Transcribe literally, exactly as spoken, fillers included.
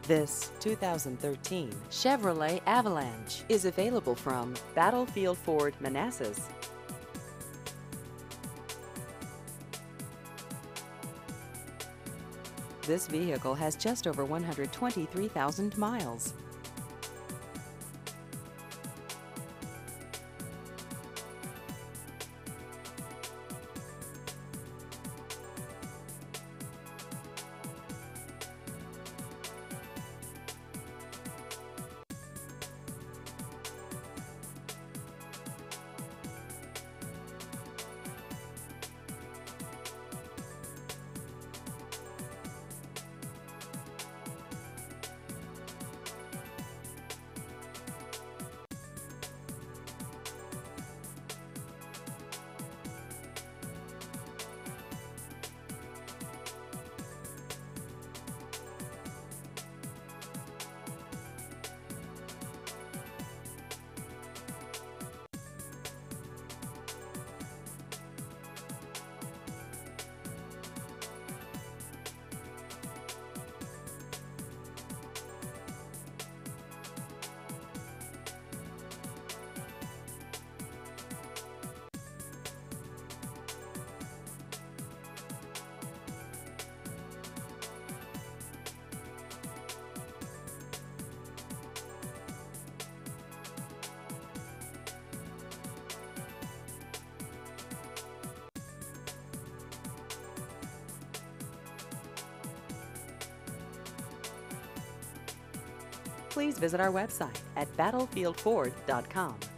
This two thousand thirteen Chevrolet Avalanche is available from Battlefield Ford Manassas. This vehicle has just over one hundred twenty-three thousand miles. Please visit our website at battlefield ford dot com.